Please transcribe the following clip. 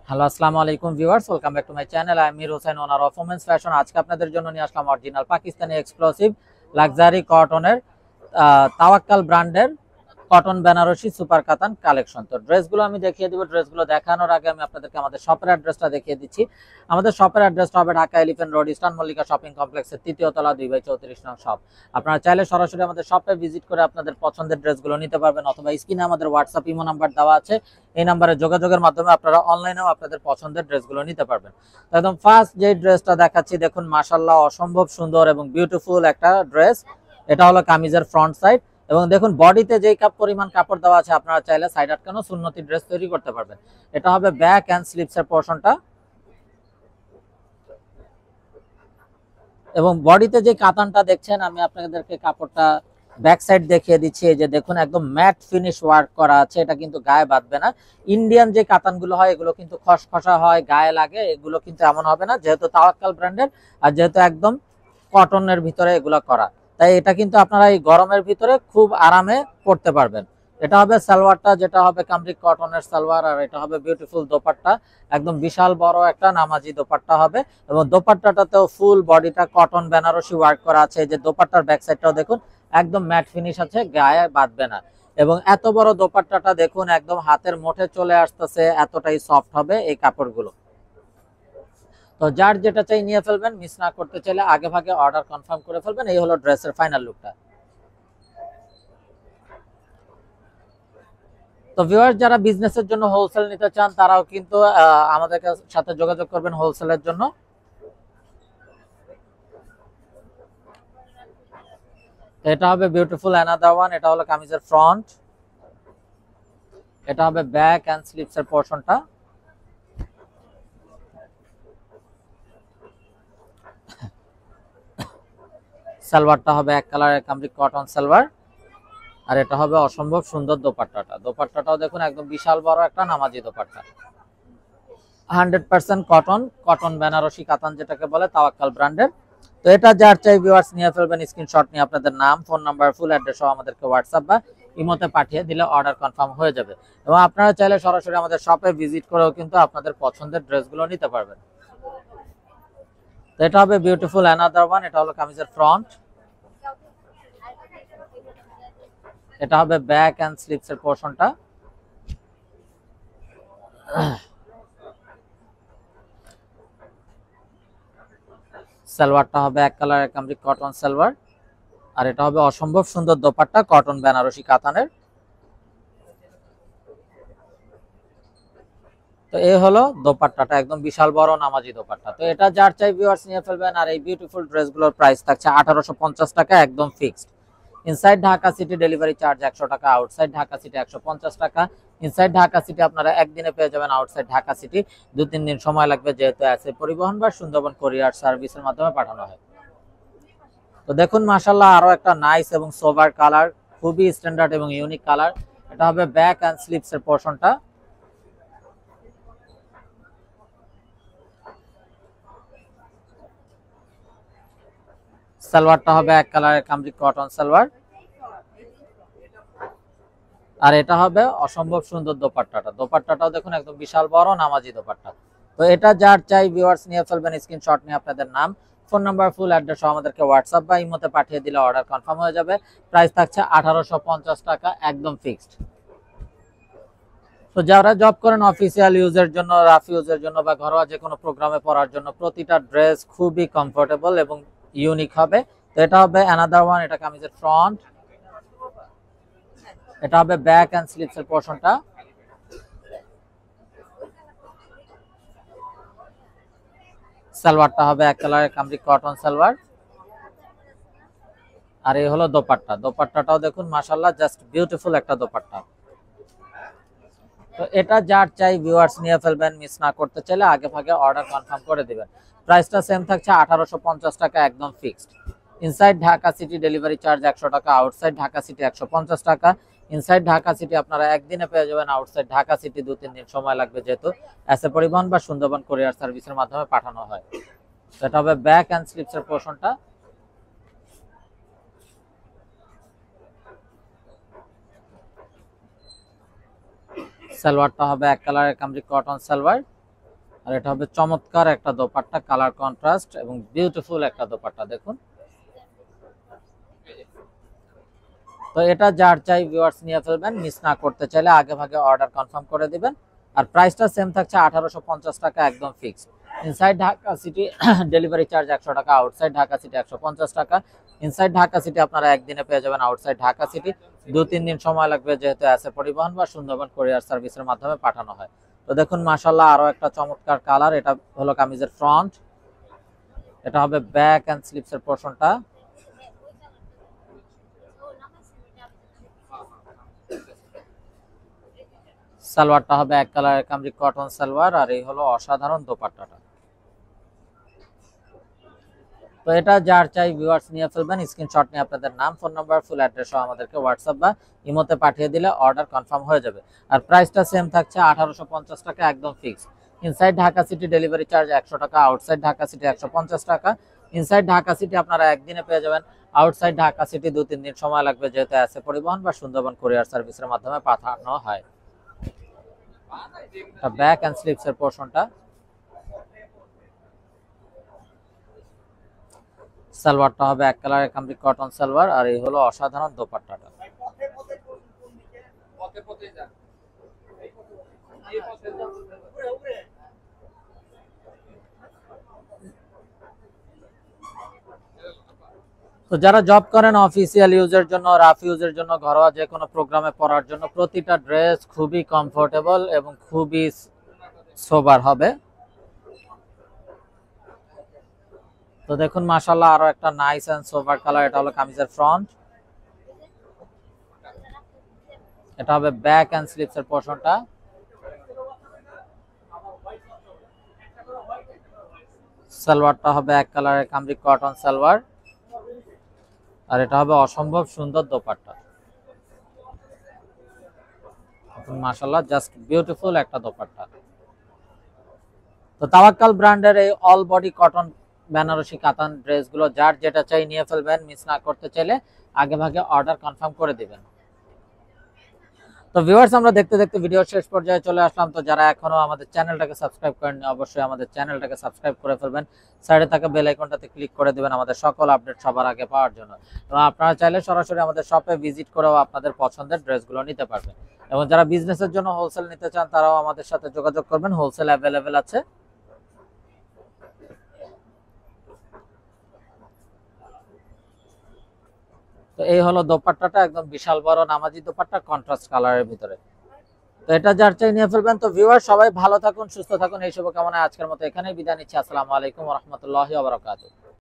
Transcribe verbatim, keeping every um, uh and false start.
Hello আসসালামু আলাইকুম viewers, welcome back to my channel. I am Mir Hossain, owner of women's fashion. আজকে আপনাদের জন্য নিয়ে আসলাম অরিজিনাল পাকিস্তানি এক্সক্লুসিভ লাক্সারি কটনের তাওয়াক্কাল ব্র্যান্ডের cotton Benarasi super katan collection. তো ড্রেসগুলো আমি দেখিয়ে দিব। ড্রেসগুলো দেখানোর আগে আমি আপনাদেরকে আমাদের শপের অ্যাড্রেসটা দেখিয়ে দিচ্ছি। আমাদের শপের অ্যাড্রেসটা হবে Dhaka elephant road, eastern Mallika shopping কমপ্লেক্সের তৃতীয় তলা, দুই বাই চৌত্রিশ নং শপ। আপনারা চাইলে সরাসরি আমাদের শপে ভিজিট করে আপনাদের পছন্দের ড্রেসগুলো নিতে পারবেন, অথবা স্ক্রিনে আমাদের হোয়াটসঅ্যাপ ইমো নাম্বার দেওয়া আছে, এই নাম্বারে যোগাযোগের মাধ্যমে আপনারা অনলাইনেও আপনাদের পছন্দের ড্রেসগুলো নিতে পারবেন। একদম ফার্স্ট যে ড্রেসটা দেখাচ্ছি, দেখুন মাশাআল্লাহ অসম্ভব সুন্দর এবং বিউটিফুল একটা ড্রেস। এটা হলো কামিজের ফ্রন্ট সাইড, এবং দেখুন বডিতে যেই কাপ পরিমাণ কাপড় দেওয়া আছে, আপনারা চাইলে সাইড আটকানো সুন্নতি ড্রেস তৈরি করতে পারবেন। এটা হবে ব্যাক এন্ড স্লিভস এর পোরশনটা, এবং বডিতে যে কাতানটা দেখছেন, আমি আপনাদেরকে কাপড়টা ব্যাক সাইড দেখিয়ে দিচ্ছি। এই যে দেখুন একদম ম্যাট ফিনিশ ওয়ার্ক করা আছে, এটা কিন্তু গায়ে বাঁধবে না। ইন্ডিয়ান যে কাতানগুলো হয় এগুলো কিন্তু খসখসা হয়, গায়ে লাগে, এগুলো কিন্তু এমন হবে না, যেহেতু তাওয়াক্কাল ব্র্যান্ডের আর যেহেতু একদম কটনের ভিতরে এগুলো করা, তাই এটা কিন্তু আপনারা এই গরমের ভিতরে খুব আরামে পরতে পারবেন। এটা হবে সালোয়ারটা, যেটা হবে কামরিক কটনের সালোয়ার, আর এটা হবে বিউটিফুল দোপাট্টা, একদম বিশাল বড় একটা নামাজি দোপাট্টা হবে, এবং দোপাট্টাটাতেও ফুল বডিটা কটন বেনারসি ওয়ার্ক করা আছে। এই যে দোপাট্টার ব্যাক সাইডটাও দেখুন একদম ম্যাট ফিনিশ আছে, গায়ে বাঁধবে না। এবং এত বড় দোপাট্টাটা দেখুন একদম হাতের মুঠে চলে আসতেছে, এতটাই সফট হবে এই কাপড়গুলো। তো যার যেটা চাই নিয়ে ফেলবেন, মিস না করতে চাইলে আগে ভাগে অর্ডার কনফার্ম করে ফেলবেন। এই হলো ড্রেসের ফাইনাল লুকটা। তো ভিউয়ার্স, যারা বিজনেসের জন্য হোলসেল নিতে চান তারাও কিন্তু আমাদের সাথে যোগাযোগ করবেন হোলসেলের জন্য। এটা হবে বিউটিফুল অ্যানাদার ওয়ান। এটা হলো কামিজের ফ্রন্ট, এটা হবে ব্যাক এন্ড স্লিভস এর পোরশনটা। সালোয়ারটা হবে এক কালারের কামরিক কটন সালোয়ার, আর এটা হবে অসম্ভব সুন্দর দোপাট্টাটা। দোপাট্টাটাও দেখুন একদম বিশাল বড় একটা নামাজি dupatta, hundred percent cotton, cotton Benarasi katan যেটাকে বলে, তাওয়াক্কাল ব্র্যান্ডের। তো এটা যার চাই ভিউয়ার্স নিয়ে ফেলবেন। স্ক্রিনশট নিয়ে আপনাদের নাম, ফোন নাম্বার, ফুল অ্যাড্রেস সহ আমাদেরকে হোয়াটসঅ্যাপ বা ইমোতে পাঠিয়ে দিলে অর্ডার কনফার্ম হয়ে যাবে। এবং আপনারা চাইলে সরাসরি আমাদের শপে ভিজিট করেও কিন্তু আপনাদের পছন্দের ড্রেসগুলো নিতে পারবেন। তো এটা হবে বিউটিফুল অ্যানাদার ওয়ান। এটা হলো কামিজের ফ্রন্ট, এটা হবে ব্যাক এন্ড স্লিভস এর পোরশনটা। সালোয়ারটা হবে এক কালারের কামরিক কটন সালোয়ার, আর এটা হবে অসম্ভব সুন্দর দোপাট্টা, কটন বেনারসি কাতানের। তো এই হলো দোপাট্টাটা, একদম বিশাল বড় নামাজি দোপাট্টা। তো এটা যার চাই ভিউয়ার্স নিয়ে ফেলবেন। আর এই বিউটিফুল ড্রেসগুলোর প্রাইস থাকছে আঠারোশো পঞ্চাশ টাকা, একদম fixed. Inside Dhaka city delivery charge একশো টাকা, আউটসাইড ঢাকা সিটি একশো পঞ্চাশ টাকা। ইনসাইড ঢাকা সিটি আপনারা একদিনে পেয়ে যাবেন, আউটসাইড ঢাকা সিটি দু তিন দিন সময় লাগবে, যেহেতু আছে পরিবহন বা সুন্দরবন কোরিয়ার সার্ভিসের মাধ্যমে পাঠানো হয়। তো দেখুন মাশাআল্লাহ আরো একটা নাইস এবং সোভার কালার, খুবই স্ট্যান্ডার্ড এবং ইউনিক কালার। এটা হবে ব্যাক এন্ড স্লিভস এর পোরশনটা। সালোয়ারটা হবে এক কালারের কামরিক কটন সালোয়ার, আর এটা হবে অসম্ভব সুন্দর দোপাট্টাটা। দোপাট্টাটাও দেখুন একদম বিশাল বড় নামাজি দোপাট্টা। তো এটা যার চাই ভিউয়ার্স নিয়ে ফেলবেন। স্ক্রিনশট নিয়ে আপনাদের নাম, ফোন নাম্বার, ফুল অ্যাড্রেস আমাদেরকে হোয়াটসঅ্যাপ বা ইমোতে পাঠিয়ে দিলে অর্ডার কনফার্ম হয়ে যাবে। প্রাইস থাকছে আঠারোশো পঞ্চাশ টাকা, একদম ফিক্সড। তো যারা জব করেন অফিসিয়াল ইউজের জন্য, রাফ ইউজের জন্য বা ঘরোয়া যে কোনো প্রোগ্রামে পরার জন্য, প্রতিটা ড্রেস খুবই কমফোর্টেবল এবং ইউনিক হবে। তো এটা হবে অ্যানাদার ওয়ান। এটা কামিজের ফ্রন্ট, এটা হবে ব্যাক এন্ড স্লিভস এর পোরশনটা। সালোয়ারটা হবে এক কালারের কামরিক কটন সালোয়ার, আর এই হলো দোপাট্টা। দোপাট্টাটাও দেখুন মাশাআল্লাহ জাস্ট বিউটিফুল একটা দোপাট্টা। তো এটা যার চাই ভিউয়ার্স নিয়ে ফেলবেন, মিস না করতে চাইলে আগে ভাগে অর্ডার কনফার্ম করে দিবেন। প্রাইসটা সেম থাকছে আঠারোশো পঞ্চাশ টাকা, একদম fixed. Inside Dhaka city delivery charge একশো টাকা, আউটসাইড ঢাকা সিটি একশো পঞ্চাশ টাকা। ইনসাইড ঢাকা সিটি আপনারা একদিনে পেয়ে যাবেন, আউটসাইড ঢাকা সিটি দু তিন দিন সময় লাগবে, যেহেতু এসে পরিবহন বা সুন্দরবন কোরিয়ার সার্ভিসের মাধ্যমে পাঠানো হয়। এটা হবে ব্যাক এন্ড স্লিভস এর পোরশনটা। সালোয়ারটা হবে এক কালারের কামরিক কটন সালোয়ার, আর এটা হবে চমৎকার একটা দোপাট্টা, কালার কন্ট্রাস্ট এবং বিউটিফুল একটা দোপাট্টা দেখুন। তো এটা যার চাই ভিউয়ার্স নিয়ে ফেলবেন, মিস না করতে চাইলে আগে ভাগে অর্ডার কনফার্ম করে দিবেন। আর প্রাইসটা সেম থাকছে আঠারোশো পঞ্চাশ টাকা একদম fixed. Inside Dhaka city delivery charge একশো টাকা, আউটসাইড ঢাকা সিটি একশো পঞ্চাশ টাকা। ইনসাইড ঢাকা সিটি আপনারা একদিনে পেয়ে যাবেন, আউটসাইড ঢাকা সিটি দু তিন দিন সময় লাগবে, যেহেতু অ্যাসে পরিবহন বা সুন্দরবন কুরিয়ার সার্ভিসের মাধ্যমে পাঠানো হয়। তো দেখুন মাশাআল্লাহ আরো একটা চমৎকার কালার। এটা হলো কামিজের ফ্রন্ট, এটা হবে ব্যাক এন্ড স্লিপসের পোরশনটা। সালোয়ারটা হবে এক কালারের কামরি কটন সালোয়ার, আর এই হলো অসাধারণ দোপাট্টাটা। তো এটা যার চাই ভিউয়ার্স নিয়ে ফেলবেন, স্ক্রিনশট নিয়ে আপনাদের নাম, ফোন নাম্বার, ফুল অ্যাড্রেস সহ আমাদেরকে হোয়াটসঅ্যাপ বা ইমোতে পাঠিয়ে দিলে অর্ডার কনফার্ম হয়ে যাবে। আর প্রাইসটা সেম থাকছে আঠারোশো পঞ্চাশ টাকা একদম fixed. Inside Dhaka city delivery charge একশো টাকা, আউটসাইড ঢাকা সিটি একশো পঞ্চাশ টাকা। ইনসাইড ঢাকা সিটি আপনারা একদিনে পেয়ে যাবেন, আউটসাইড ঢাকা সিটি দু তিন দিন সময় লাগবে, যেহেতু অ্যাসে পরিবহন বা সুন্দরবন কুরিয়ার সার্ভিসের মাধ্যমে পাঠানো হয়। ব্যাক এন্ড স্লিপসের পোরশনটা, সালোয়ারটা হবে এক কালারের কামরি কটন সালোয়ার, আর এই হলো অসাধারণ দোপাট্টাটা। তো যারা জব করেন অফিসিয়াল ইউজের জন্য, রাফ ইউজের জন্য, ঘরোয়া যে কোনো প্রোগ্রামে পরার জন্য প্রতিটা ড্রেস খুবই কমফোর্টেবল এবং খুবই সোবার হবে। তো দেখুন মাশাআল্লাহ আরো একটা নাইস এন্ড সোবার কালার। এটা হলো কামিজের ফ্রন্ট, এটা হবে ব্যাক এন্ড স্লিপসের পোরশনটা। সালোয়ারটা হবে এক কালারের কামরি কটন সালোয়ার, আর এটা হবে অসম্ভব সুন্দর দোপাট্টা। মাশাআল্লাহ জাস্ট বিউটিফুল একটা দোপাট্টা। তো তাওয়াক্কাল ব্র্যান্ডের এই অল বডি কটন বেনারসি কাতান ড্রেসগুলো যার যেটা চাই নিয়ে ফেলবেন, মিস না করতে চাইলে আগে ভাগে অর্ডার কনফার্ম করে দিবেন। তো ভিউয়ার্স আমরা দেখতে দেখতে ভিডিও শেষ পর্যায়ে চলে আসলাম। তো যারা এখনো আমাদের চ্যানেলটাকে সাবস্ক্রাইব করেননি অবশ্যই আমাদের চ্যানেলটাকে সাবস্ক্রাইব করে ফেলবেন, সাইডে থাকা বেল আইকনটাতে ক্লিক করে দিবেন আমাদের সকল আপডেট সবার আগে পাওয়ার জন্য। তো আপনারা চাইলে সরাসরি আমাদের শপে ভিজিট করেও আপনাদের পছন্দের ড্রেসগুলো নিতে পারবেন। এবং যারা বিজনেসের জন্য হোলসেল নিতে চান তারাও আমাদের সাথে যোগাযোগ করবেন, হোলসেল অ্যাভেলেবেল আছে। তো এই হলো দোপাট্টাটা, একদম বিশাল বড় নামাজি দোপাট্টা কন্ট্রাস্ট কালারের ভিতরে। তো এটা যার চাই নিয়ে ফেলবেন। তো ভিউয়ার সবাই ভালো থাকুন, সুস্থ থাকুন, এই শুভকামনায় আজকের মতো এখানেই বিদায় নিচ্ছি। আসসালামু আলাইকুম ওয়া রাহমাতুল্লাহি ওয়া বারাকাতুহু।